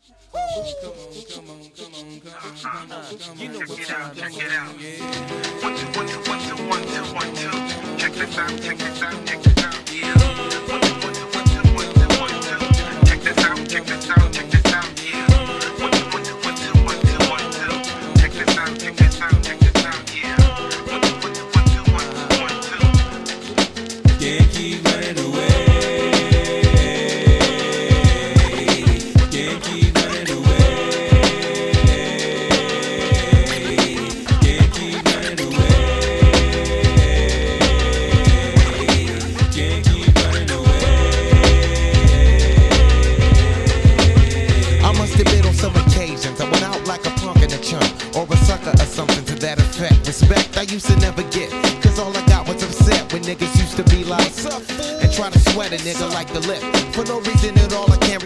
You know what time check it out. 1 2 1 2 1 2 1 2 1 2. Check this out, check this out, check this out. Yeah. 1 2 1 2 1 2 1 2 1 2. Check this out, check this out, check this out. Yeah. 1 2 1 2 1 2 1 2 1 2. Check this out, check this out, check this out. Yeah. 1 2 1 2 1 2 1 2 1 2. Can't keep running away. Can't keep running away. Can't keep running away. Can't keep running away. I must admit on some occasions I went out like a punk in a chump or a sucker or something to that effect. Respect I used to never get, cause all I got was upset when niggas used to be like, and try to sweat a nigga like the lip for no reason at all. I can't